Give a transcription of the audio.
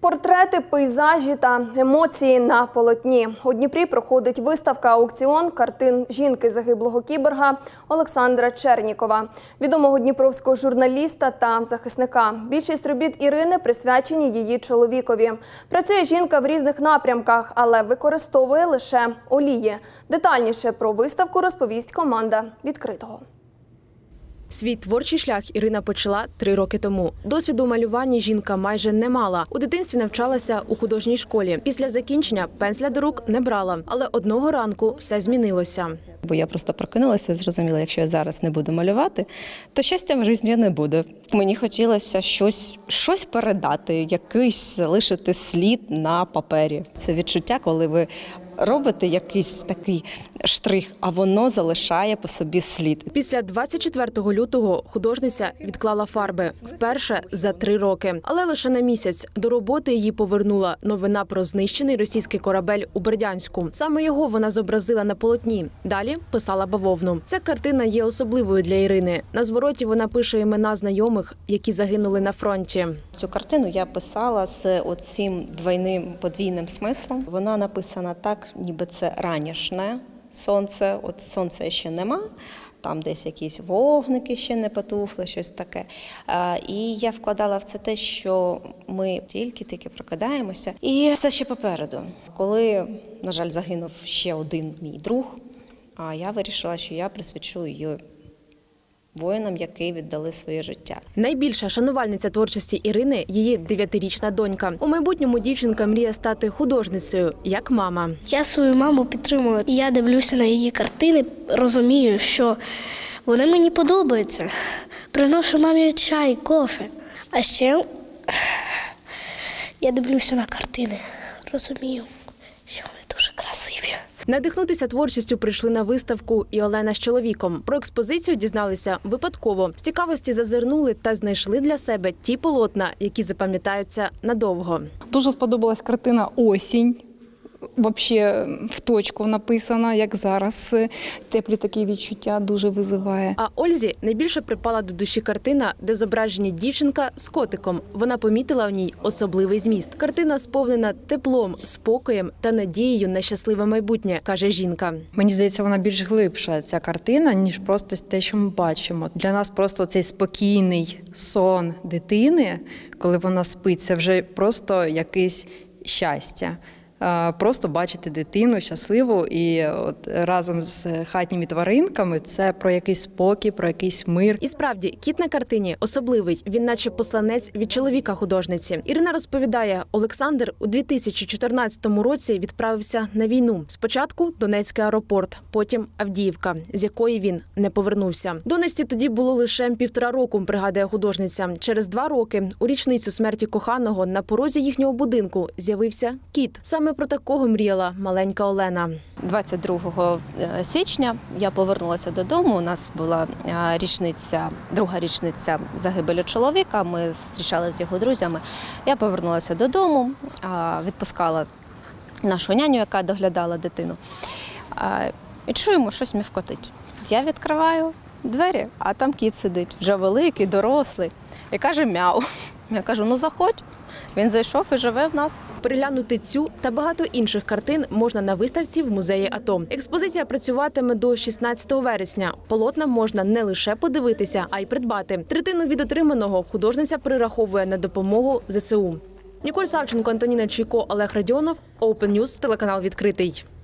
Портрети, пейзажі та емоції на полотні. У Дніпрі проходить виставка-аукціон картин жінки загиблого кіборга Олександра Чернікова, відомого дніпровського журналіста та захисника. Більшість робіт Ірини присвячені її чоловікові. Працює жінка в різних напрямках, але використовує лише олії. Детальніше про виставку розповість команда «Відкритого». Свій творчий шлях Ірина почала 3 роки тому. Досвіду у малюванні жінка майже не мала. У дитинстві навчалася у художній школі. Після закінчення пензля до рук не брала. Але одного ранку все змінилося. Бо я просто прокинулася і зрозуміла, якщо я зараз не буду малювати, то щастя в житті не буде. Мені хотілося щось передати, якийсь залишити слід на папері. Це відчуття, коли ви робите якийсь такий штрих, а воно залишає по собі слід. Після 24 лютого художниця відклала фарби. Вперше за 3 роки. Але лише на місяць. До роботи її повернула новина про знищений російський корабель у Бердянську. Саме його вона зобразила на полотні. Далі писала бавовну. Ця картина є особливою для Ірини. На звороті вона пише імена знайомих, які загинули на фронті. Цю картину я писала з оцим двойним, подвійним смислом. Вона написана так, ніби це ранішнє сонце. От сонця ще нема, там десь якісь вогники ще не потухли, щось таке. І я вкладала в це те, що ми тільки прокидаємося. І все ще попереду. Коли, на жаль, загинув ще один мій друг, я вирішила, що я присвячу її воїнам, які віддали своє життя. Найбільша шанувальниця творчості Ірини – її 9-річна донька. У майбутньому дівчинка мріє стати художницею, як мама. Я свою маму підтримую. Я дивлюся на її картини, розумію, що вони мені подобаються. Приношу мамі чай, кофе. А ще я дивлюся на картини, розумію, що вони дуже красиві. Надихнутися творчістю прийшли на виставку і Олена з чоловіком. Про експозицію дізналися випадково. З цікавості зазирнули та знайшли для себе ті полотна, які запам'ятаються надовго. Дуже сподобалась картина «Осінь». Взагалі в точку написана, як зараз. Теплі такі відчуття дуже визиває. А Ользі найбільше припала до душі картина, де зображені дівчинка з котиком. Вона помітила у ній особливий зміст. Картина сповнена теплом, спокоєм та надією на щасливе майбутнє, каже жінка. Мені здається, вона більш глибша, ця картина, ніж просто те, що ми бачимо. Для нас просто цей спокійний сон дитини, коли вона спить, це вже просто якесь щастя. Просто бачити дитину щасливу і от разом з хатніми тваринками – це про якийсь спокій, про якийсь мир. І справді, кіт на картині особливий. Він наче посланець від чоловіка художниці. Ірина розповідає, Олександр у 2014 році відправився на війну. Спочатку Донецький аеропорт, потім Авдіївка, з якої він не повернувся. Донечці тоді було лише 1,5 року, пригадує художниця. Через 2 роки, у річницю смерті коханого, на порозі їхнього будинку з'явився кіт. Саме про такого мріяла маленька Олена. 22 січня я повернулася додому. У нас була друга річниця загибелі чоловіка. Ми зустрічалися з його друзями. Я повернулася додому, відпускала нашу няню, яка доглядала дитину. І чуємо, щось мівкотить. Я відкриваю двері, а там кіт сидить, вже великий, дорослий, і каже «мяу». Я кажу «ну заходь». Він зайшов і живе в нас. Переглянути цю та багато інших картин можна на виставці в музеї АТО. Експозиція працюватиме до 16 вересня. Полотна можна не лише подивитися, а й придбати. Третину від отриманого художниця перераховує на допомогу ЗСУ. Ніколь Савченко, Антоніна Чайко, Олег Радіонов, Open News, телеканал «Відкритий».